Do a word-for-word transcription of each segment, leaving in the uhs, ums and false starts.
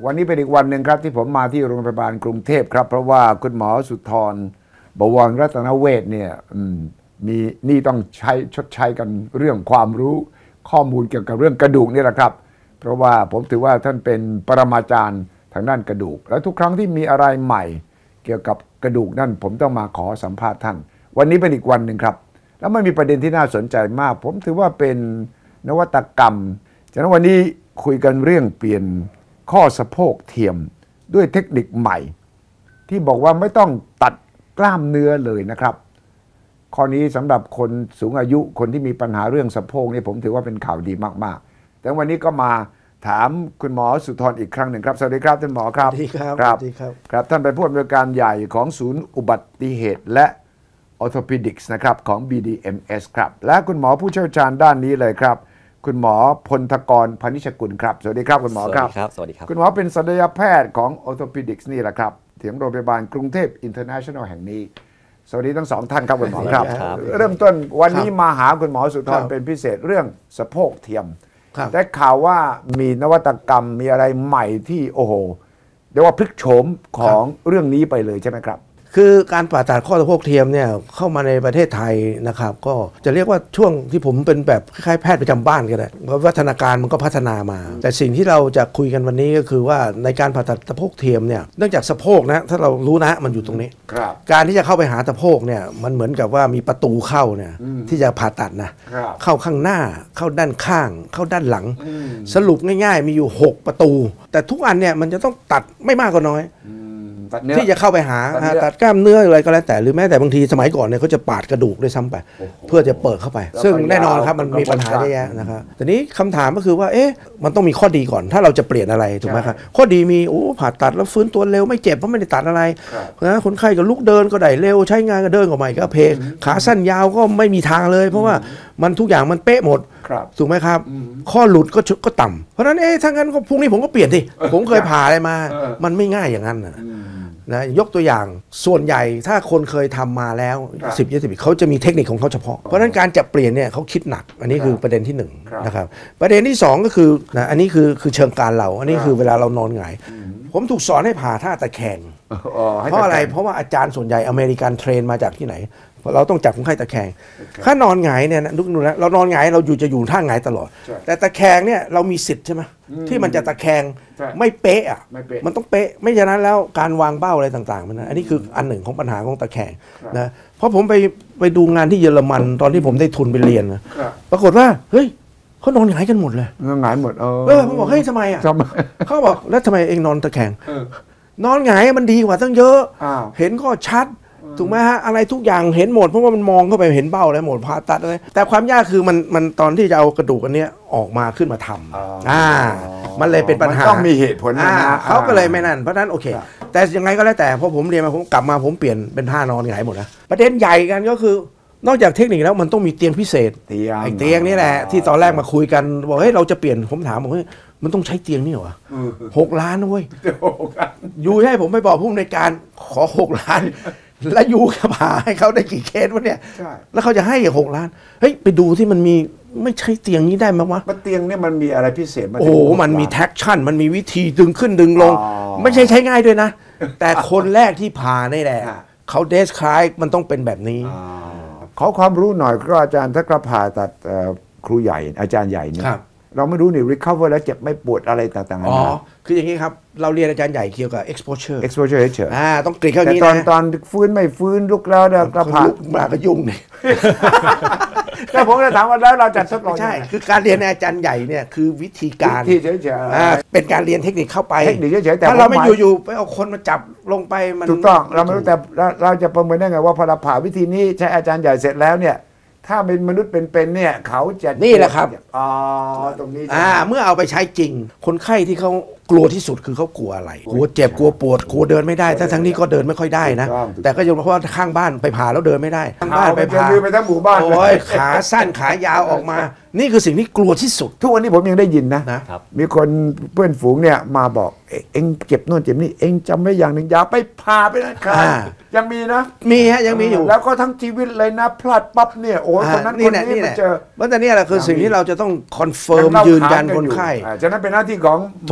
วันนี้เป็นอีกวันหนึ่งครับที่ผมมาที่โรงพยาบาลกรุงเทพครับเพราะว่าคุณหมอสุธรบวรรัตนเวชเนี่ยมีนี่ต้องใช้ชดใช้กันเรื่องความรู้ข้อมูลเกี่ยวกับเรื่องกระดูกนี่แหละครับเพราะว่าผมถือว่าท่านเป็นปรมาจารย์ทางด้านกระดูกและทุกครั้งที่มีอะไรใหม่เกี่ยวกับกระดูกนั่นผมต้องมาขอสัมภาษณ์ท่านวันนี้เป็นอีกวันหนึ่งครับแล้วมันมีประเด็นที่น่าสนใจมากผมถือว่าเป็นนวัตกรรมฉะนั้นวันนี้คุยกันเรื่องเปลี่ยนข้อสะโพกเทียมด้วยเทคนิคใหม่ที่บอกว่าไม่ต้องตัดกล้ามเนื้อเลยนะครับข้อนี้สำหรับคนสูงอายุคนที่มีปัญหาเรื่องสะโพกนี่ผมถือว่าเป็นข่าวดีมากๆแต่วันนี้ก็มาถามคุณหมอสุธรอีกครั้งหนึ่งครับสวัสดีครับท่านหมอครับสวัสดีครับครับครับท่านเป็นผู้อำนวยการใหญ่ของศูนย์อุบัติเหตุและออร์โธพ อี ดี ไอ ซี นะครับของ บี ดี เอ็ม เอส ครับและคุณหมอผู้เชี่ยวชาญด้านนี้เลยครับคุณหมอพลธกรพนิชกุลครับสวัสดีครับคุณหมอครับสวัสดีครับสวัสดีครับคุณหมอเป็นศัลยแพทย์ของ Orthopedics นี่แหละครับที่โรงพยาบาลกรุงเทพ International แห่งนี้สวัสดีทั้งสองท่านครับคุณหมอครับเริ่มต้นวันนี้มาหาคุณหมอสุธรเป็นพิเศษเรื่องสะโพกเทียมได้ข่าวว่ามีนวัตกรรมมีอะไรใหม่ที่โอ้โหเรียกว่าพลิกโฉมของเรื่องนี้ไปเลยใช่ไหมครับคือการผ่าตัดข้อสะโพกเทียมเนี่ยเข้ามาในประเทศไทยนะครับก็จะเรียกว่าช่วงที่ผมเป็นแบบคล้ายๆแพทย์ประจำบ้านก็ได้เพราะวัฒนาการมันก็พัฒนามาแต่สิ่งที่เราจะคุยกันวันนี้ก็คือว่าในการผ่าตัดสะโพกเทียมเนี่ยเนื่องจากสะโพกนะถ้าเรารู้นะมันอยู่ตรงนี้การที่จะเข้าไปหาสะโพกเนี่ยมันเหมือนกับว่ามีประตูเข้าเนี่ยที่จะผ่าตัดนะเข้าข้างหน้าเข้าด้านข้างเข้าด้านหลังสรุปง่ายๆมีอยู่หกประตูแต่ทุกอันเนี่ยมันจะต้องตัดไม่มากก็น้อยที่จะเข้าไปหาตัดกล้ามเนื้ออะไรก็แล้วแต่หรือแม้แต่บางทีสมัยก่อนเนี่ยเขาจะปาดกระดูกด้วยซ้ำไปเพื่อจะเปิดเข้าไปซึ่งแน่นอนครับมันมีปัญหาเยอะแยะนะครับแต่นี้คำถามก็คือว่าเอ๊ะมันต้องมีข้อดีก่อนถ้าเราจะเปลี่ยนอะไรถูกไหมครับข้อดีมีโอ้ผ่าตัดแล้วฟื้นตัวเร็วไม่เจ็บเพราะไม่ได้ตัดอะไรนะคนไข้ก็ลุกเดินก็ได้เร็วใช้งานก็เดินก็ไม่ก็เพลขาสั้นยาวก็ไม่มีทางเลยเพราะว่ามันทุกอย่างมันเป๊ะหมดถูกไหมครับข้อหลุดก็ก็ต่ำเพราะฉะนั้นเอ๊ะถ้างั้นพรุ่งนี้ผมก็เปลี่ยนดิผมเคยผ่าอะไรมามันไม่ง่ายอย่างนั้นนะนะยกตัวอย่างส่วนใหญ่ถ้าคนเคยทำมาแล้วสิบ ยี่สิบปีเขาจะมีเทคนิคของเขาเฉพาะเพราะฉะนั้นการจะเปลี่ยนเนี่ยเขาคิดหนักอันนี้คือประเด็นที่หนึ่งนะครับประเด็นที่สองก็คือนะอันนี้คือคือเชิงการเราอันนี้คือเวลาเรานอนหงายผมถูกสอนให้ผ่าท่าตะแคงเพราะอะไรเพราะว่าอาจารย์ส่วนใหญ่อเมริกันเทรนมาจากที่ไหนเราต้องจับคนไข้ตะแคงถ้านอนหงายเนี่ยนะดูนะเรานอนหงายเราอยู่จะอยู่ท่าหงายตลอดแต่ตะแคงเนี่ยเรามีสิทธิ์ใช่ไหมที่มันจะตะแคงไม่เป๊ะอ่ะมันต้องเป๊ะไม่ฉะนั้นแล้วการวางเบ้าอะไรต่างๆมันนะอันนี้คืออันหนึ่งของปัญหาของตะแคงนะเพราะผมไปไปดูงานที่เยอรมันตอนที่ผมได้ทุนไปเรียนนะปรากฏว่าเฮ้ยเขานอนหงายกันหมดเลยนอนหงายหมดเออผมบอกเฮ้ยทำไมอ่ะเขาบอกแล้วทำไมเองนอนตะแคงนอนหงายมันดีกว่าตั้งเยอะเห็นก็ชัดถูกไหมฮะอะไรทุกอย่างเห็นหมดเพราะว่ามันมองเข้าไปเห็นเบ้าอะไรหมดผ่าตัดอะไรแต่ความยากคือมันมันตอนที่จะเอากระดูกอันนี้ออกมาขึ้นมาทำอ่ามันเลยเป็นปัญหาต้องมีเหตุผลนะเขาก็เลยไม่นั่นเพราะนั้นโอเคแต่ยังไงก็แล้วแต่พอผมเรียนมาผมกลับมาผมเปลี่ยนเป็นท่านอนหงายหมดนะประเด็นใหญ่กันก็คือนอกจากเทคนิคแล้วมันต้องมีเตียงพิเศษไอ้เตียงนี่แหละที่ตอนแรกมาคุยกันบอกเฮ้ยเราจะเปลี่ยนผมถามบอกเฮ้ยมันต้องใช้เตียงนี่เหรอหกล้านนะเว้ยอยู่ให้ผมไปบอกผู้อำนวยการขอหกล้านแล้วยูกระผ่าให้เขาได้กี่เคสวะเนี่ยแล้วเขาจะให้หกล้านเฮ้ยไปดูที่มันมีไม่ใช่เตียงนี้ได้ไหมวะเตียงเนี่ยมันมีอะไรพิเศษโอ้มันมีแท็กชั่นมันมีวิธีดึงขึ้นดึงลงไม่ใช่ใช้ง่ายด้วยนะแต่คนแรกที่ผ่านี่แหละเขาเดสคลายมันต้องเป็นแบบนี้ขอความรู้หน่อยก็อาจารย์ถ้ากระผ่าตัดครูใหญ่อาจารย์ใหญ่เนี่ยเราไม่รู้นี่ recover แล้วเจ็บไม่ปวดอะไรต่างๆอ๋อคืออย่างนี้ครับเราเรียนอาจารย์ใหญ่เกี่ยวกับ exposure exposure เฉยอ่าต้องกรีดเข้านี้นะแต่ตอนตอนฟื้นไม่ฟื้นลุกแล้วเนี่ยกระผ่ามาก็ยุ่งนี่แต่ผมจะถามว่าแล้วเราจะทดลองใช่คือการเรียนอาจารย์ใหญ่เนี่ยคือวิธีการที่เฉยๆเป็นการเรียนเทคนิคเข้าไปเทคนิคเฉยๆแต่ถ้าเราไม่อยู่ๆไปเอาคนมาจับลงไปมันถูกต้องเราไม่รู้แต่เราจะประเมินได้ไงว่าพอเราผ่าวิธีนี้ใช้อาจารย์ใหญ่เสร็จแล้วเนี่ยถ้าเป็นมนุษย์เป็นๆเนี่ยเขาจะนี่แหละครับอ๋อตรงนี้อ่าเมื่อเอาไปใช้จริงคนไข้ที่เขากลัวที่สุดคือเขากลัวอะไรกลัวเจ็บกลัวปวดกลัวเดินไม่ได้ถ้าทั้งนี้ก็เดินไม่ค่อยได้นะแต่ก็ยังเพราะว่าข้างบ้านไปผ่าแล้วเดินไม่ได้ข้างบ้านไปผ่าไปทั้งหมู่บ้านโอ้ยขาสั้นขายาวออกมานี่คือสิ่งที่กลัวที่สุดทุกวันนี้ผมยังได้ยินนะมีคนเพื่อนฝูงเนี่ยมาบอกเอ็งเจ็บโน่นเจ็บนี่เอ็งจำไว้อย่างหนึ่งอย่าไปผ่าไปนะครับยังมีนะมีฮะยังมีอยู่แล้วก็ทั้งชีวิตเลยนะพลาดปั๊บเนี่ยโอ้คนนั้นคนนี้มาเจอเพราะแต่นี่แหละคือสิ่งที่เราจะต้องคอนเฟิร์มยืนยันคนไข้ฉะนั้นเป็นหน้าที่ของหมอผ่าตัด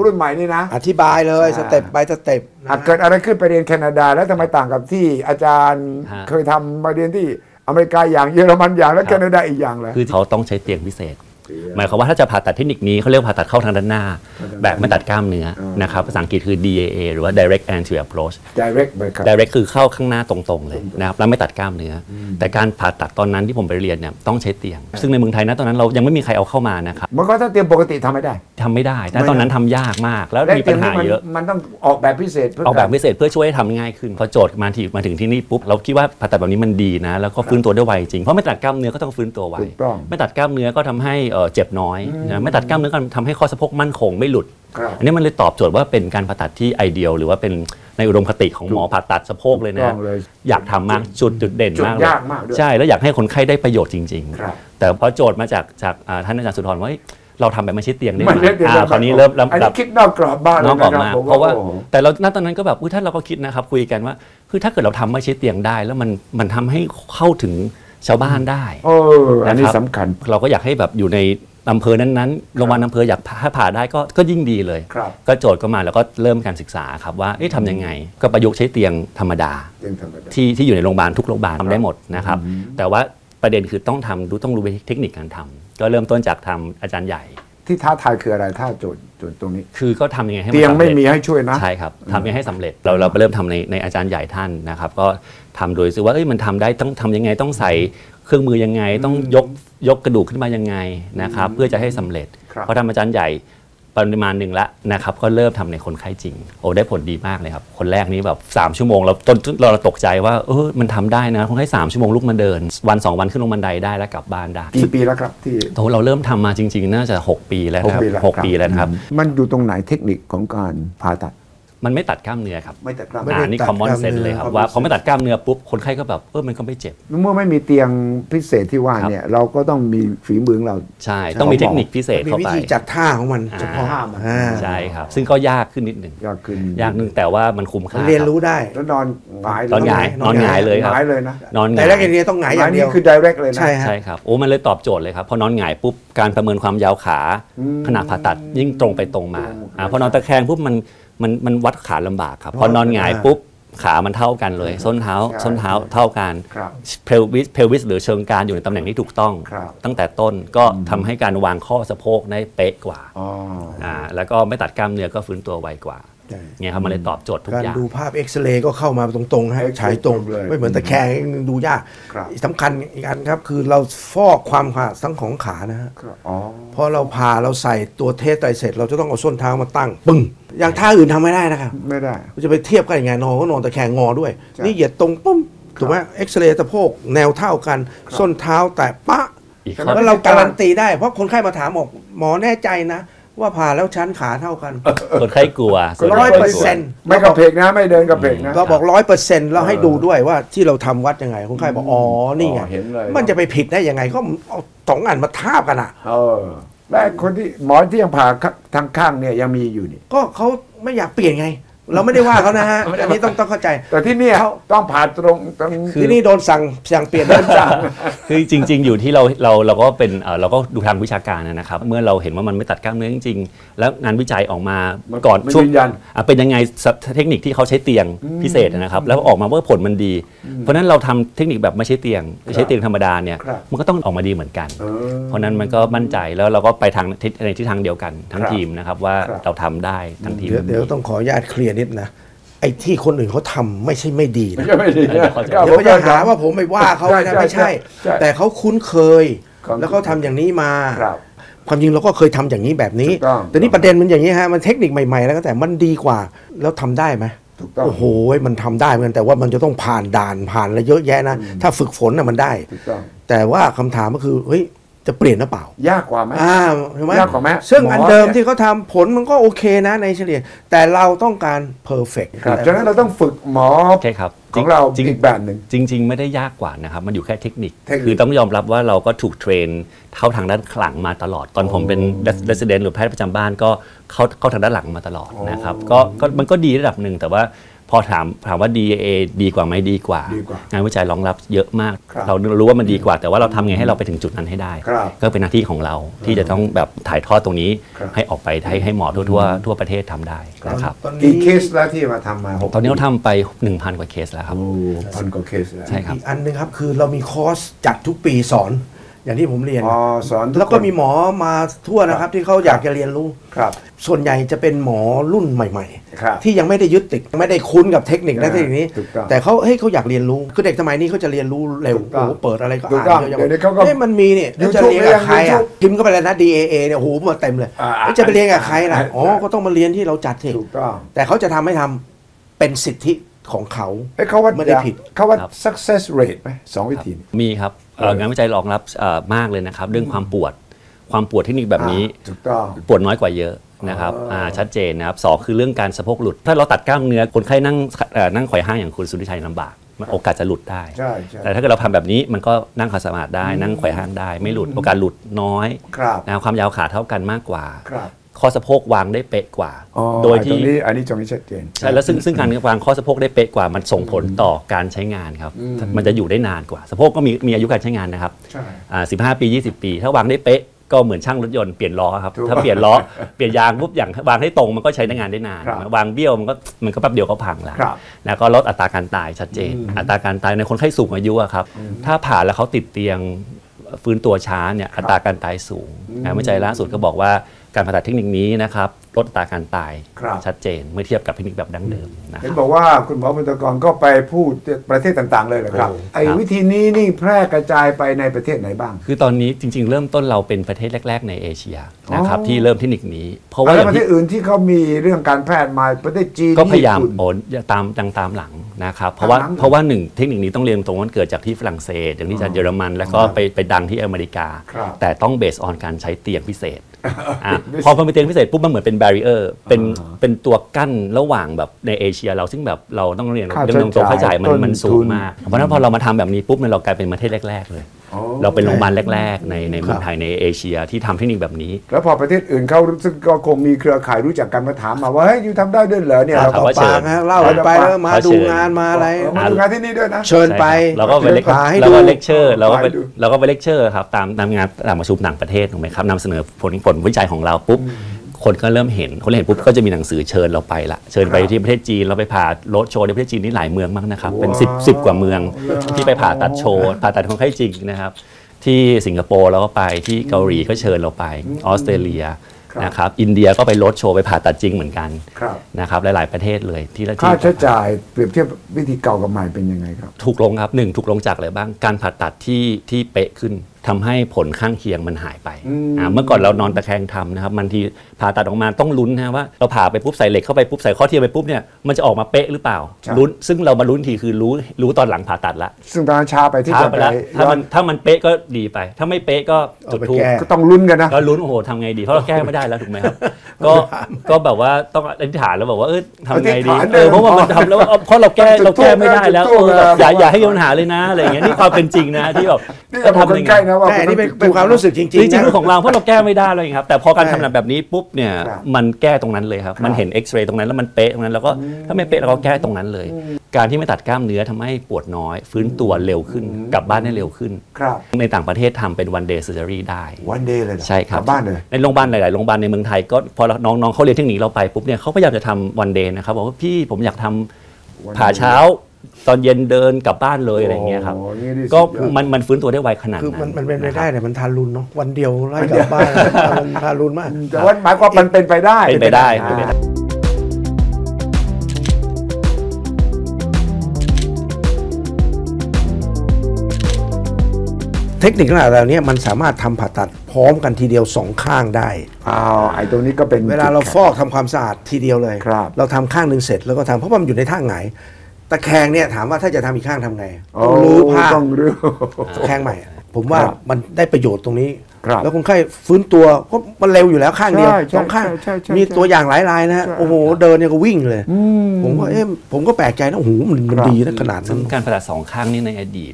รุ่นใหม่นี่นะอธิบายเลยสเต็ปไปสเต็ปเกิดอะไรขึ้นไปเรียนแคนาดาแล้วทำไมต่างกับที่อาจารย์เคยทำมาเรียนที่อเมริกาอย่างเยอรมันอย่างและแคนาดาอีกอย่างเลยคือเขาต้องใช้เตียงพิเศษหมายความว่าถ้าจะผ่าตัดเทคนิคนี้เขาเรียกผ่าตัดเข้าทางด้านหน้าแบบไม่ตัดกล้ามเนื้อนะครับภาษาอังกฤษคือ ดี เอ เอ หรือว่า direct anterior approach direct direct คือเข้าข้างหน้าตรงๆเลยนะครับแล้วไม่ตัดกล้ามเนื้อแต่การผ่าตัดตอนนั้นที่ผมไปเรียนเนี่ยต้องใช้เตียงซึ่งในเมืองไทยนะตอนนั้นเรายังไม่มีใครเอาเข้ามานะครับมันก็ถ้าเตียงปกติทำไม่ได้ทำไม่ได้แต่ตอนนั้นทำยากมากแล้วมีปัญหาเยอะมันต้องออกแบบพิเศษออกแบบพิเศษเพื่อช่วยให้ทำง่ายขึ้นพอโจทย์มาที่มาถึงที่นี่ปุ๊บเราคิดว่าผ่าตัดแบบนี้มันดีนะแล้วก็ฟื้นตัวได้ไวจริงเพราะไม่ตัดกล้ามเนื้อก็ต้องฟื้นตัวไวไม่ตัดกล้ามเนื้อก็ทำให้เจ็บน้อยไม่ตัดกล้ามเนื้อก็ทำให้ข้อสะโพกมั่นคงไม่หลุดอันนี้มันเลยตอบโจทย์ว่าเป็นการผ่าตัดที่ไอเดียลหรือว่าเป็นในอุดมคติของหมอผ่าตัดสะโพกเลยนะอยากทำมากจุดจุดเด่นมากเลยใช่แล้วอยากให้คนไข้ได้ประโยชน์จริงๆแต่พอโจทย์มาจากจากท่านอาจารย์สุธรว่าเราทำแบบไม่ใช่เตียงได้ไหมคราวนี้เริ่มอันนี้คิดนอกกรอบบ้างนอกกรอบมากเพราะว่าแต่เราณตอนนั้นก็แบบท่านเราก็คิดนะครับคุยกันว่าคือถ้าเกิดเราทำไม่ใช่เตียงได้แล้วมันมันทำให้เข้าถึงชาวบ้านได้เอออันนี้สำคัญเราก็อยากให้แบบอยู่ในอำเภอนั้นๆโรงพยาบาลอำเภออยากถ้าผ่าได้ก็ก็ยิ่งดีเลยก็โจทย์ก็มาแล้วก็เริ่มการศึกษาครับว่าเอ๊ะทำยังไงก็ประยุกต์ใช้เตียงธรรมดาที่ที่อยู่ในโรงพยาบาลทุกโรงพยาบาลทำได้หมดนะครับแต่ว่าประเด็นคือต้องทำรู้ต้องรู้เทคนิคการทำก็เริ่มต้นจากทำอาจารย์ใหญ่ที่ท้าทายคืออะไรถ้าโจทย์โจทย์ตรงนี้คือก็ทำยังไงให้เตียงไม่มีให้ช่วยนะใช่ครับทำยังไงให้สำเร็จเราเราไปเริ่มทำในในอาจารย์ใหญ่ท่านนะครับก็ทำโดยรู้ว่าเอ้ยมันทำได้ต้องทำยังไงต้องใส่เครื่องมือยังไงต้องยกยกกระดูกขึ้นมายังไงนะครับเพื่อจะให้สำเร็จพอทำอาจารย์ใหญ่ปริมาณหนึ่งแล้วนะครับก็เริ่มทำในคนไข้จริงโอ้ได้ผลดีมากเลยครับคนแรกนี้แบบสามชั่วโมงเราต้นเราตกใจว่าเออมันทำได้นะคนไข้สามชั่วโมงลุกมาเดินวันสองวันขึ้นลงบันไดได้แล้วกลับบ้านได้กี่ปีแล้วครับที่โอ้เราเริ่มทำมาจริงๆน่าจะหกปีแล้วครับหกปีแล้วครับมันอยู่ตรงไหนเทคนิคของการผ่าตัดมันไม่ตัดกล้ามเนื้อครับไม่ตัดกล้ามเนื้อนี่คอมมอนเซนส์เลยครับว่าพอไม่ตัดกล้ามเนื้อปุ๊บคนไข้ก็แบบเออมันก็ไม่เจ็บเมื่อไม่มีเตียงพิเศษที่ว่าเนี่ยเราก็ต้องมีฝีมือเราใช่ต้องมีเทคนิคพิเศษเข้าไปมีวิธีจัดท่าของมันเฉพาะใช่ครับซึ่งก็ยากขึ้นนิดหนึ่งยากขึ้นยากนึงแต่ว่ามันคุ้มค่าเรียนรู้ได้แล้วนอนหงายนอนหงายนอนหงายเลยครับหงายเลยนะนอนหงายแต่แรกเรียนต้องหงายอย่างเดียวคือ direct เลยนะใช่ใช่ครับโอ้มันเลยตอบโจทย์เลยครับพอนอนหงายปุ๊บการประเมินความยาวขาขณะผ่าตัดยิ่งตรงไปตรงมาพอนอนตะแคงปุ๊บมันมันมันวัดขาลำบากครับพอนอนหงายปุ๊บขามันเท่ากันเลยส้นเท้าส้นเท้าเท่ากันเพลวิสเพลวิสหรือเชิงกรานอยู่ในตำแหน่งที่ถูกต้องตั้งแต่ต้นก็ทำให้การวางข้อสะโพกได้เป๊ะกว่าอ่าแล้วก็ไม่ตัดกล้ามเนื้อก็ฟื้นตัวไวกว่าเนี่ยครับมันเลยตอบโจทย์ทุกอย่างการดูภาพเอ็กซเรย์ก็เข้ามาตรงๆให้ฉายตรงไม่เหมือนตะแคงดูยากสำคัญอีกอันครับคือเราฟอกความขาทั้งของขานะฮะพอเราผ่าเราใส่ตัวเทสไตเสร็จเราจะต้องเอาส้นเท้ามาตั้งปึ้งอย่างท่าอื่นทำไม่ได้นะครับไม่ได้จะไปเทียบกันยังไงนอนก็นอนตะแคงงอด้วยนี่เหยียดตรงปุ้มถูกไหมเอ็กซเรย์สะโพกแนวเท่ากันส้นเท้าแต่ปะแล้วเราการันตีได้เพราะคนไข้มาถามบอกหมอแน่ใจนะว่าผ่าแล้วชั้นขาเท่ากันคนไข้กลัวร้อยเปอร์เซ็นต์ไม่กระเพกนะไม่เดินกระเพกนะเราบอกร้อยเปอร์เซ็นต์เราให้ดูด้วยว่าที่เราทำวัดยังไงคนไข้บอกอ๋อนี่ไงมันจะไปผิดได้ยังไงก็เอาสองอันมาทาบกันอ่ะเออและคนที่หมอที่ยังผ่าทางข้างเนี่ยยังมีอยู่นี่ก็เขาไม่อยากเปลี่ยนไงเราไม่ได้ว่าเขานะฮะอันนี้ต้องต้องเข้าใจแต่ที่นี่เขาต้องผ่าตรงที่นี่โดนสั่งสั่งเปลี่ยนเดินสั่งคือจริงๆอยู่ที่เราเราเราก็เป็นเราก็ดูทางวิชาการนะครับเมื่อเราเห็นว่ามันไม่ตัดกล้ามเนื้อจริงๆแล้วงานวิจัยออกมาก่อนช่วงเป็นยังไงเทคนิคที่เขาใช้เตียงพิเศษนะครับแล้วออกมาว่าผลมันดีเพราะนั้นเราทำเทคนิคแบบไม่ใช้เตียงใช้เตียงธรรมดาเนี่ยมันก็ต้องออกมาดีเหมือนกันเพราะนั้นมันก็มั่นใจแล้วเราก็ไปทางในทิศทางเดียวกันทั้งทีมนะครับว่าเราทำได้ทั้งทีมเดี๋ยวต้องขออนุญาตเคลียร์นิดนะไอ้ที่คนอื่นเขาทำไม่ใช่ไม่ดีนะไม่ดีเดี๋ยวจะหาว่าผมไปว่าเขานะไม่ใช่แต่เขาคุ้นเคยแล้วเขาทำอย่างนี้มาความจริงเราก็เคยทำอย่างนี้แบบนี้แต่นี่ประเด็นมันอย่างนี้ฮะมันเทคนิคใหม่ๆแล้วแต่มันดีกว่าแล้วทำได้ไหมโอ้โหมันทำได้เหมือนกันแต่ว่ามันจะต้องผ่านด่านผ่านอะไรเยอะแยะนะถ้าฝึกฝนน่ะมันได้แต่ว่าคำถามก็คือเฮ้ยจะเปลี่ยนหรือเปล่ายากกว่าไหมอ่าเห็นไหมยากกว่าไหมซึ่งอันเดิมที่เขาทำผลมันก็โอเคนะในเฉลี่ยแต่เราต้องการเพอร์เฟกต์ฉะนั้นเราต้องฝึกหมอของเราอีกแบบหนึ่งจริงๆไม่ได้ยากกว่านะครับมันอยู่แค่เทคนิคคือต้องยอมรับว่าเราก็ถูกเทรนเข้าทางด้านหลังมาตลอดตอนผมเป็น resident หรือแพทย์ประจำบ้านก็เข้าเข้าทางด้านหลังมาตลอดนะครับก็มันก็ดีระดับหนึ่งแต่ว่าพพอถามถามว่า ดี เอ เอ ดีกว่าไหมดีกว่างานวิจัยรองรับเยอะมากเรารู้ว่ามันดีกว่าแต่ว่าเราทำไงให้เราไปถึงจุดนั้นให้ได้ก็เป็นหน้าที่ของเราที่จะต้องแบบถ่ายทอดตรงนี้ให้ออกไปให้ให้หมอทั่วทั่วประเทศทำได้นะครับกี่เคสแล้วที่มาทำมาตอนนี้เราทำไป หนึ่งพัน กว่าเคสแล้วครับพันกว่าเคสแล้วใช่ครับอีกอันนึงครับคือเรามีคอร์สจัดทุกปีสอนอย่างที่ผมเรียนสอนแล้วก็มีหมอมาทั่วนะครับที่เขาอยากจะเรียนรู้ครับส่วนใหญ่จะเป็นหมอรุ่นใหม่ๆที่ยังไม่ได้ยึดติดไม่ได้คุ้นกับเทคนิคและเทคนิคนี้แต่เขาเฮ้ยเขาอยากเรียนรู้คือเด็กสมัยนี้เขาจะเรียนรู้เร็วโอ้เปิดอะไรก็อ่านเยอะๆเฮ้ยมันมีเนี่ยจะเรียนกับใครอ่ะพิมพ์เข้าไปเลยนะ ดี เอ เอ เนี่ยโอ้โหมาเต็มเลยจะไปเรียนกับใครล่ะอ๋อก็ต้องมาเรียนที่เราจัดเถอะแต่เขาจะทำให้ทำเป็นสิทธิของเขาเขาว่าไม่ได้ผิดเขาว่า success rate ไหมสองวิธีมีครับงานวิจัยรองรับมากเลยนะครับเรื่องความปวดความปวดเทคนิคแบบนี้ปวดน้อยกว่าเยอะนะครับชัดเจนนะครับสองคือเรื่องการสะโพกหลุดถ้าเราตัดกล้ามเนื้อคนไข้นั่งนั่งไขว่ห้างอย่างคุณสุทธิชัยลำบากโอกาสจะหลุดได้แต่ถ้าเกิดเราทำแบบนี้มันก็นั่งขัดสมาธิได้นั่งไขว่ห้างได้ไม่หลุดโอกาสหลุดน้อยนะความยาวขาเท่ากันมากกว่าข้อสะโพกวางได้เป๊ะกว่าโดยที่อันนี้ตรงนี้ชัดเจนใช่แล้วซึ่งซึ่งการวางข้อสะโพกได้เป๊ะกว่ามันส่งผลต่อการใช้งานครับมันจะอยู่ได้นานกว่าสะโพกก็มีมีอายุการใช้งานนะครับสิบห้าปียี่สิบปีถ้าวางได้เป๊ะก็เหมือนช่างรถยนต์เปลี่ยนล้อครับถ้าเปลี่ยนล้อเปลี่ยนยางปุ๊บอย่างวางให้ตรงมันก็ใช้งานได้นานวางเบี้ยวมันก็มันก็แป๊บเดียวก็พังแล้วแล้วก็ลดอัตราการตายชัดเจนอัตราการตายในคนไข้สูงอายุครับถ้าผ่าแล้วเขาติดเตียงฟื้นตัวช้าเนี่ยอัตราการตายสูงงานวิจัยล่าสุดก็บอกว่าการผ่าตัดเทคนิคนี้นะครับลดอัตราการตายชัดเจนเมื่อเทียบกับเทคนิคแบบดั้งเดิมนะเห็นบอกว่าคุณหมอบุญตกรก็ไปพูดประเทศต่างๆเลยเหรอครับไอ้วิธีนี้นี่แพร่กระจายไปในประเทศไหนบ้างคือตอนนี้จริงๆเริ่มต้นเราเป็นประเทศแรกๆในเอเชียนะครับที่เริ่มเทคนิคนี้เพราะว่าประเทศอื่นที่เขามีเรื่องการแพทย์มาประเทศจีนก็พยายามโอนตามตามหลังนะครับเพราะว่าเพราะว่าหนึ่งเทคนิคนี้ต้องเรียนตรงว่าเกิดจากที่ฝรั่งเศสอย่างที่จากเยอรมันแล้วก็ไปไปดังที่อเมริกาแต่ต้องเบสออนการใช้เตียงพิเศษพอพอเป็นเตียงพิเศษปุ๊บมันเหมือนเป็นแบรีเออร์เป็นเป็นตัวกั้นระหว่างแบบในเอเชียเราซึ่งแบบเราต้องเรียนเรื่องตัวค่าใช้จ่ายมันมันสูงมากเพราะฉะนั้นพอเรามาทำแบบนี้ปุ๊บเรากลายเป็นประเทศแรกๆเลยเราเป็นโรงพยาบาลแรกๆในในเมืองไทยในเอเชียที่ทำเทคนิคแบบนี้แล้วพอประเทศอื่นเขาซึ่งก็คงมีเครือข่ายรู้จักกันมาถามมาว่าเฮ้ยอยู่ทำได้ด้วยเหรอเนี่ยเราก็ปากนะเล่าไปแล้วมาดูงานมาอะไรมาดูงานที่นี่ด้วยนะเชิญไปเราก็ไปเลคเราก็เลคเชอร์เราก็เราก็ไปเลคเชอร์ครับตามตามงานตามประชุมต่างประเทศถูกไหมครับนำเสนอผลผลวิจัยของเราปุ๊บคนก็เริ่มเห็นคนเห็นปุ๊บก็จะมีหนังสือเชิญเราไปละเชิญไปที่ประเทศจีนเราไปผ่าโรดโชว์ในประเทศจีนนี่หลายเมืองมากนะครับเป็นสิบ สิบกว่าเมืองที่ไปผ่าตัดโชว์ผ่าตัดคนไข้จริงนะครับที่สิงคโปร์เราก็ไปที่เกาหลีก็เชิญเราไปออสเตรเลียนะครับอินเดียก็ไปโรดโชว์ไปผ่าตัดจริงเหมือนกันนะครับหลายๆประเทศเลยที่ค่าใช้จ่ายเปรียบเทียบวิธีเก่ากับใหม่เป็นยังไงครับถูกลงครับหนึ่งถูกลงจากอะไรบ้างการผ่าตัดที่ที่เป๊ะขึ้นทำให้ผลข้างเคียงมันหายไปเมื่อก่อนเรานอนตะแคงทำนะครับมันทีผ่าตัดออกมาต้องลุ้นนะว่าเราผ่าไปปุ๊บใส่เหล็กเข้าไปปุ๊บใส่ข้อเทียมไปปุ๊บเนี่ยมันจะออกมาเป๊ะหรือเปล่าลุ้นซึ่งเรามาลุ้นทีคือรู้รู้ตอนหลังผ่าตัดละซึ่งตอนช้าไปที่จะไปถ้ามันถ้ามันเป๊ะก็ดีไปถ้าไม่เป๊ะก็จุดทูบก็ต้องลุ้นกันนะก็ลุ้นโอ้โหทำไงดีเพราะเราแก้ไม่ได้แล้วถูกไหมครับก็ก็แบบว่าต้องอธิษฐานแล้วบอกว่าเออทำไงดีเออเพราะว่ามันทำแล้วเพราะเราแก้เราแก้ไม่ได้แล้วอย่าอย่าให้มีปัญหาเลยนะอะไรอย่างเงี้ยนี่ความเป็นจริงนะที่แบบก็ทำยังไงนะว่านี่เป็นความรู้สึกจริงๆจริงๆของเราเพราะเราแก้ไม่ได้เลยครับแต่พอการทำแบบนี้ปุ๊บเนี่ยมันแก้ตรงนั้นเลยครับมันเห็นเอ็กซเรย์ตรงนั้นแล้วมันเป๊ะตรงนั้นแล้วก็ถ้าไม่เป๊ะเราก็แก้ตรงนั้นเลยการที่ไม่ตัดกล้ามเนื้อทำให้ปวดน้อยฟื้นตัวเร็วขึ้นกลับบ้านได้เร็วขึ้นในต่างประเทศทำเป็น one day surgery ได้ one day เลยใช่ครับบ้านเลยในโรงพยาบาลหลายๆโรงพยาบาลในเมืองไทยก็พอน้องๆเขาเรียนเทคนิคเราไปปุ๊บเนี่ยเขาพยายามจะทำ one day นะครับบอกว่าพี่ผมอยากทำผ่าเช้าตอนเย็นเดินกลับบ้านเลยอะไรเงี้ยครับก็มันมันฟื้นตัวได้ไวขนาดนั้นคือมันมันเป็นไปได้แต่มันทารุณเนาะวันเดียวไล่กลับบ้านมันทารุณมากแต่ว่าหมายความมันเป็นไปได้เป็นไปได้เป็นไปได้เทคนิคขนาดแบบนี้มันสามารถทำผ่าตัดพร้อมกันทีเดียวสองข้างได้อ้าวไอ้ตรงนี้ก็เป็นเวลาเราฟอกทำความสะอาดทีเดียวเลยเราทำข้างหนึ่งเสร็จแล้วก็ทำเพราะมันอยู่ในท่าไงตะแคงเนี่ยถามว่าถ้าจะทำอีกข้างทำไงต้องรื้อผ้าต้องรื้อตะแคงใหม่ผมว่ามันได้ประโยชน์ตรงนี้แล้วคนไข้ฟื้นตัวเพราะมันเร็วอยู่แล้วข้างเดียวสองข้างมีตัวอย่างหลายรายนะฮะโอ้โหเดินเนี่ยก็วิ่งเลยผมก็เอ๊ะผมก็แปลกใจนะโอ้โหมันดีนะขนาดนั้นการผ่าตัดสองข้างนี่ในอดีต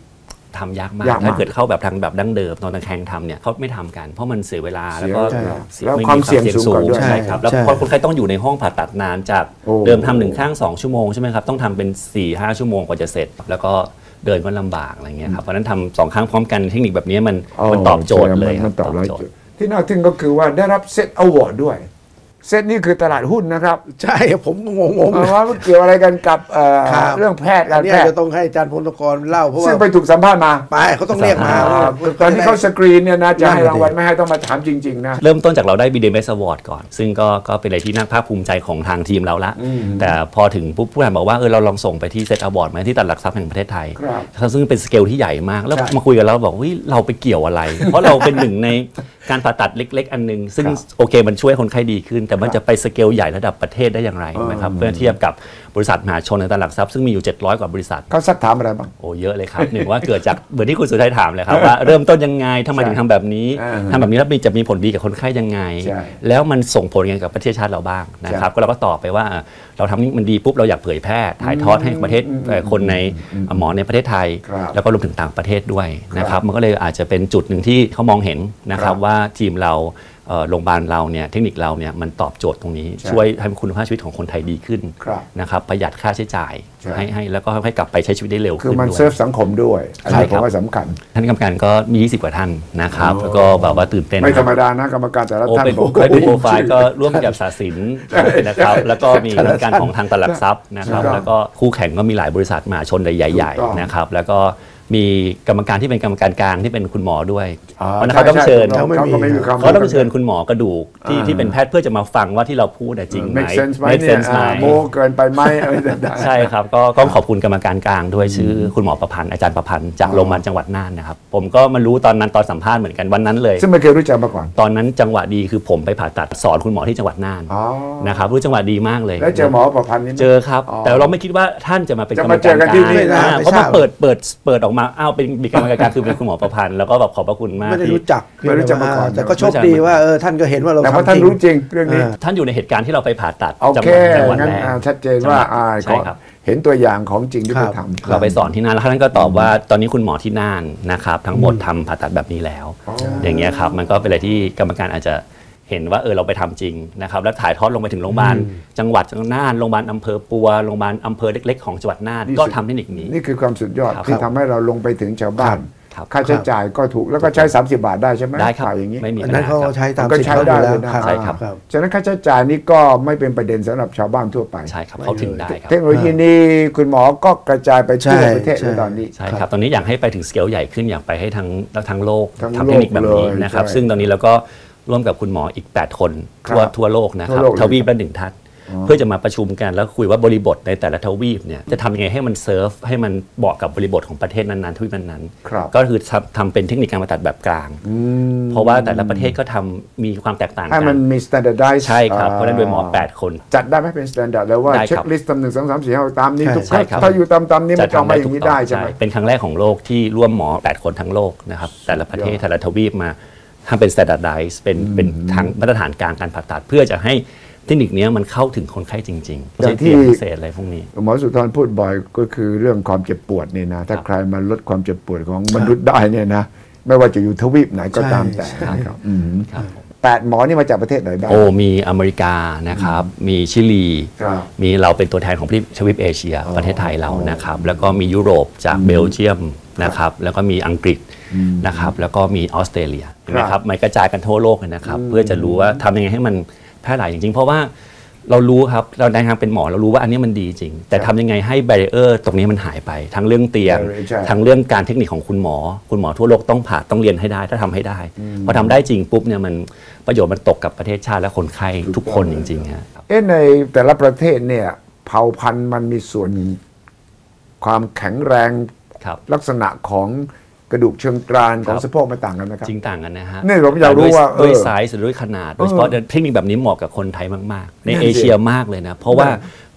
ทำยากมากถ้าเกิดเข้าแบบทางแบบดั้งเดิมตอนตะแคงทำเนี่ยเขาไม่ทำกันเพราะมันเสียเวลาแล้วก็ความเสี่ยงสูงใช่ครับแล้วพอคนไข้ต้องอยู่ในห้องผ่าตัดนานจากเดิมทำหนึ่งข้างสองชั่วโมงใช่ไหมครับต้องทำเป็น สี่ห้า ชั่วโมงกว่าจะเสร็จแล้วก็เดินก็ลำบากอะไรเงี้ยครับเพราะนั้นทำสองครั้งพร้อมกันเทคนิคแบบนี้มันมันตอบโจทย์เลยมันตอบโจทย์ที่น่าทึ่งก็คือว่าได้รับเซตอวอร์ดด้วยเซตนี่คือตลาดหุ้นนะครับใช่ผมงงๆว่ามันเกี่ยวอะไรกันกับเรื่องแพทย์การแพทย์จะต้องให้อาจารย์พลกรเล่าเพราะว่าซึ่งไปถูกสัมภาษณ์มาไปเขาต้องเรียกมาตอนที่เขาสกรีนเนี่ยนะจะให้รางวัลไม่ให้ต้องมาถามจริงๆนะเริ่มต้นจากเราได้ บี ดี เอ็ม เอส Award ก่อนซึ่งก็ก็เป็นอะไรที่น่าภาคภูมิใจของทางทีมเราละแต่พอถึงปุ๊บผู้บริหารบอกว่าเออเราลองส่งไปที่เซตอวอร์ดมาที่ตลาดหลักทรัพย์แห่งประเทศไทยซึ่งเป็นสเกลที่ใหญ่มากแล้วมาคุยกันแล้วบอกว่าเราไปเกี่ยวอะไรเพราะเราเป็นหนึ่งในการผ่าตัดเล็กๆอันนึงซึ่งโอเคมันช่วยคนไข้ดีขึ้นแต่มันจะไปสเกลใหญ่ระดับประเทศได้อย่างไรนะครับเพื่อเทียบกับบริษัทมหาชนในตลาดหลักทรัพย์ซึ่งมีอยู่เจ็ดร้อยกว่าบริษัทเขาซักถามอะไรบ้างโอ้เยอะเลยครับหนึ่งว่าเกิดจากเหมือนที่คุณสุทัยถามเลยครับว่าเริ่มต้นยังไงทำไมถึงทำแบบนี้ทำแบบนี้แล้วจะมีผลดีกับคนไข้ยังไงแล้วมันส่งผลยังไงกับประเทศชาติเราบ้างนะครับก็เราก็ตอบไปว่าเราทำนี่มันดีปุ๊บเราอยากเผยแพร่ถ่ายทอดให้ประเทศคนในหมอในประเทศไทยแล้วก็รวมถึงต่างประเทศด้วยนะครับมันก็เลยอาจจะเป็นจุดหนึ่งที่เขามองเห็นนะครับว่าทีมเราโรงพยาบาลเราเนี่ยเทคนิคเราเนี่ยมันตอบโจทย์ตรงนี้ช่วยให้คุณภาพชีวิตของคนไทยดีขึ้นนะครับประหยัดค่าใช้จ่ายให้ให้แล้วก็ให้กลับไปใช้ชีวิตได้เร็วขึ้นคือมันเซิร์ฟสังคมด้วยอันนี้ผมว่าสำคัญท่านกรรมการก็มียี่สิบกว่าท่านนะครับแล้วก็แบบว่าตื่นเต้นไม่ธรรมดานะกรรมการแต่ละท่านผมเคยดูโปรไฟล์ก็ร่วมกับศาสินนะครับแล้วก็มีกรรมการของทางตลาดทรัพย์นะครับแล้วก็คู่แข่งก็มีหลายบริษัทมหาชนใหญ่ๆนะครับแล้วก็มีกรรมการที่เป็นกรรมการกลางที่เป็นคุณหมอด้วยเพราะนั้นเขาต้องเชิญเขาเขาต้องเชิญคุณหมอกระดูกที่ที่เป็นแพทย์เพื่อจะมาฟังว่าที่เราพูดจริงไหม make sense ไหมโมเกินไปไหมอะไรต่างๆใช่ครับก็ต้องขอบคุณกรรมการกลางด้วยชื่อคุณหมอประพันธ์อาจารย์ประพันธ์จากโรงพยาบาลจังหวัดน่านนะครับผมก็มารู้ตอนนั้นตอนสัมภาษณ์เหมือนกันวันนั้นเลยซึ่งไม่เคยรู้จักมาก่อนตอนนั้นจังหวะดีคือผมไปผ่าตัดสอนคุณหมอที่จังหวัดน่านนะครับรู้จังหวะดีมากเลยแล้วเจอหมอประพันธ์นี่เจอครับแต่เราไม่คิดว่าท่านจะมาเป็นกรรมการกลางเพราะมาเปิดเปิดเปิดออกมาอ้าวเป็นกรรมการคือเป็นคุณหมอประพันธ์แล้วก็แบบขอบพระคุณมากไม่ได้รู้จักไม่รู้จักมาก่อนแต่ก็โชคดีว่าเออท่านก็เห็นว่าเราทำจริงแต่ท่านรู้จริงเรื่องนี้ท่านอยู่ในเหตุการณ์ที่เราไปผ่าตัดจังหวัดแรกชัดเจนว่าเห็นตัวอย่างของจริงที่เขาทำเราไปสอนที่น่านแล้วท่านก็ตอบว่าตอนนี้คุณหมอที่น่านนะครับทั้งหมดทำผ่าตัดแบบนี้แล้วอย่างเงี้ยครับมันก็เป็นอะไรที่กรรมการอาจจะเห็นว่าเออเราไปทำจริงนะครับแล้วถ่ายทอดลงไปถึงโรงพยาบาลจังหวัดน่านโรงพยาบาลอำเภอปัวโรงพยาบาลอำเภอเล็กๆของจังหวัดน่านก็ทำเทคนิคนี้นี่คือความสุดยอดที่ทำให้เราลงไปถึงชาวบ้านค่าใช้จ่ายก็ถูกแล้วก็ใช้สามสิบบาทได้ใช่ไหมได้ครับอย่างนี้ไม่มีนั้นเขาใช้ตามก็ใช้ได้เลยนะใช่ครับฉะนั้นค่าใช้จ่ายนี้ก็ไม่เป็นประเด็นสำหรับชาวบ้านทั่วไปใช่ครับเขาถึงได้ครับเทคโนโลยีนี้คุณหมอก็กระจายไปทั่วประเทศในตอนนี้ใช่ครับตอนนี้อยากให้ไปถึงสเกลใหญ่ขึ้นอยากไปให้ทั้งทั้งโลกทำเทคนิคแบบนี้นะครับซึ่งตอนนี้เราก็ร่วมกับคุณหมออีกแปดคนทั่วทั่วโลกนะครับทวีปละหนึ่งท่านเพื่อจะมาประชุมกันแล้วคุยว่าบริบทในแต่ละทวีปเนี่ยจะทำยังไงให้มันเซิร์ฟให้มันเหมาะกับบริบทของประเทศนั้นๆทวีปนั้นๆก็คือทำเป็นเทคนิคการผ่าตัดแบบกลางเพราะว่าแต่ละประเทศก็ทำมีความแตกต่างกันให้มันมี standardize ใช่ครับเพราะนั้นโดยหมอแปดคนจัดได้ไหมเป็น standard แล้วว่าเช็คลิสต์ตำหนึ่งสองสามสี่ห้าตามนี้ทุกครั้งถ้าอยู่ตามตามนี้มันจะมาอย่างนี้ได้ใช่ไหมเป็นครั้งแรกของโลกที่ร่วมหมอแปดคนทั้งโลกนะครับแต่ละประเทศแต่ละทวีปมาทำเป็น standardize เป็นเป็นทางมาตรฐานกลางการผ่าตัดเพื่อจะให้เทคนิคนี้มันเข้าถึงคนไข้จริงๆอย่างที่พิเศษอะไรพวกนี้หมอสุธรพูดบ่อยก็คือเรื่องความเจ็บปวดเนี่ยนะถ้าใครมาลดความเจ็บปวดของมนุษย์ได้เนี่ยนะไม่ว่าจะอยู่ทวีปไหนก็ตามแต่ครับแปดหมอนี่มาจากประเทศไหนบ้างโอ้มีอเมริกานะครับมีชิลีมีเราเป็นตัวแทนของทวีปเอเชียประเทศไทยเรานะครับแล้วก็มียุโรปจากเบลเยียมนะครับแล้วก็มีอังกฤษนะครับแล้วก็มีออสเตรเลียนะครับมันกระจายกันทั่วโลกเลยนะครับเพื่อจะรู้ว่าทำยังไงให้มันแพร่หลายจริงๆเพราะว่าเรารู้ครับเราในทางเป็นหมอเรารู้ว่าอันนี้มันดีจริงแต่ทำยังไงให้แบรีเออร์ตรงนี้มันหายไปทั้งเรื่องเตียงทั้งเรื่องการเทคนิคของคุณหมอคุณหมอทั่วโลกต้องผ่าต้องเรียนให้ได้ถ้าทำให้ได้พอทำได้จริงปุ๊บเนี่ยมันประโยชน์มันตกกับประเทศชาติและคนไข้ทุกคนจริงๆครับเอ๊ะในแต่ละประเทศเนี่ยเผ่าพันธุ์มันมีส่วนความแข็งแรงลักษณะของกระดูกเชิงกรานของสะโพกมันต่างกันนะครับจริงต่างกันนะฮะนี่ผมอยากรู้ว่าด้วยไซส์หรือด้วยขนาดโดยเฉพาะเทคนิคแบบนี้เหมาะกับคนไทยมากๆในเอเชียมากเลยนะเพราะว่า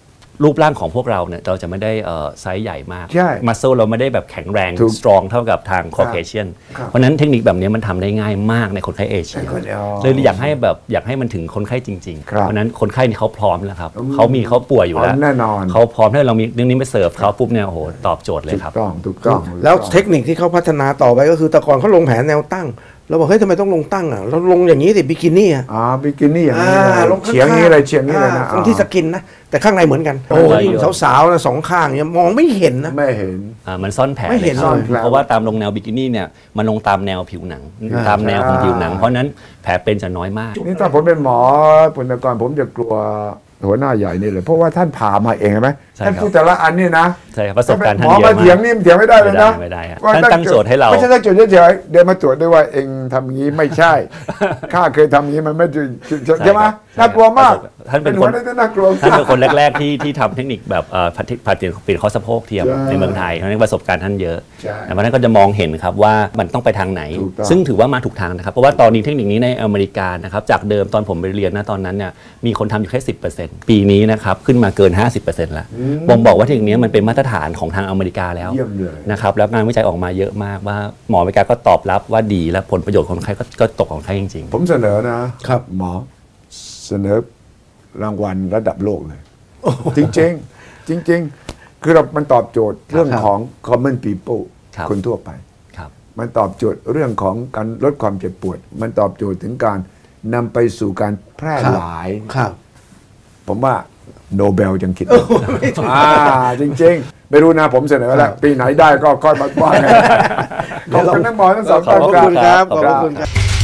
รูปร่างของพวกเราเนี่ยเราจะไม่ได้ไซส์ใหญ่มากใช่มัสเซลเราไม่ได้แบบแข็งแรงสตรองเท่ากับทางคอเคเชียนเพราะฉะนั้นเทคนิคแบบนี้มันทำได้ง่ายมากในคนไข้เอเชียเลยอยากให้แบบอยากให้มันถึงคนไข้จริงๆเพราะฉะนั้นคนไข้นี่เขาพร้อมแล้วครับเขามีเขาป่วยอยู่แล้วแน่นอนเขาพร้อมถ้าเรามีเรื่องนี้ไปเสิร์ฟเขาปุ๊บเนี่ยโอ้โหตอบโจทย์เลยครับถูกต้องถูกต้องแล้วเทคนิคที่เขาพัฒนาต่อไปก็คือแต่ก่อนเขาลงแผนแนวตั้งเราบอกเฮ้ยทำไมต้องลงตั้งอ่ะเราลงอย่างนี้สิบิกินี่อ่ะอ๋อบิกินี่อย่างนี้อ่าลงข้างๆเฉียงนี้เลยเฉียงนี้เลยนะตรงที่สกินนะแต่ข้างในเหมือนกันโอ้ยสาวๆนะสองข้างเนี่ยมองไม่เห็นนะไม่เห็นอ่ามันซ่อนแผลไม่เห็นลยครับซ่อนแผลเพราะว่าตามลงแนวบิกินี่เนี่ยมันลงตามแนวผิวหนัง ตามแนวของผิวหนัง เพราะฉะนั้นแผลเป็นจะน้อยมากนี่ถ้าผมเป็นหมอปุณกรผมจะกลัวหัวหน้าใหญ่นี่เลยเพราะว่าท่านผ่ามาเองใช่ไหมใช่ครับท่านพูดแต่ละอันนี่นะใช่ครับประสบการณ์หท่านมอเยมาอะเถียงมากนี่มันเถียงไม่ได้เลยนะไม่ได้ไม่ได้ว่าท่านตั้งโจทย์ให้เราไม่ใช่ตั้งโจทย์เฉยๆเดินมาตรวจด้วยว่าเองทำอย่างนี้ไม่ใช่ ข้าเคยทำอย่างนี้มันไม่ถูกใช่ไหมน่ากลัวมากท่านเป็นหัควน หน้าที่น่ากลัวท่านเป็นคนแรกๆที่ที่ทำเทคนิคแบบเอ่อผ่าผ่าเปลี่ยนเปลี่ยนข้อสะโพกเทียมใช่ในเมืองไทยเพราะฉะนั้นประสบการณ์ท่านเยอะใช่แต่เพราะฉะนั้นก็จะมองเห็นครับว่ามันต้องไปทางไหนถูกต้องซึ่งถือว่ามาถูกทางนะครับเพราะว่าตอนนี้เทคนิคนี้ในอเมริกานะครับจากเดิมตอนผมไปเรียนนะตอนนั้นเนี่ยมีคนทำอยู่แค่ สิบเปอร์เซ็นต์ ปีนี้นะครับขึ้นมาเกิน ห้าสิบเปอร์เซ็นต์ แล้วผมบอกว่าเทคนิคนี้มันเป็นมาตรฐานของทางอเมริกาแล้วเยี่ยมเลยนะครับแล้วงานวิจัยออกมาเยอะมากว่าหมออเมริกาก็ตอบรับว่าดีและผลประโยชน์ของคนไข้ก็ก็ตกของคนไข้จริงๆผมเสนอนะครับ หมอเสนอรางวัลระดับโลกเลย จริงๆ จริง ๆ คือเรามันตอบโจทย์เรื่องของ common people ครับคนทั่วไปครับมันตอบโจทย์เรื่องของการลดความเจ็บปวด มันตอบโจทย์ถึงการนำไปสู่การแพร่หลายครับผมว่าโนเบลยังคิดอ่าจริง ๆ ไม่รู้นะผมเสนอแล้ว ปีไหนได้ก็ค่อยมาว่ากันขอบคุณทั้งหมอทั้งสองขอบท่านคุณครับครับขอบคุณครับ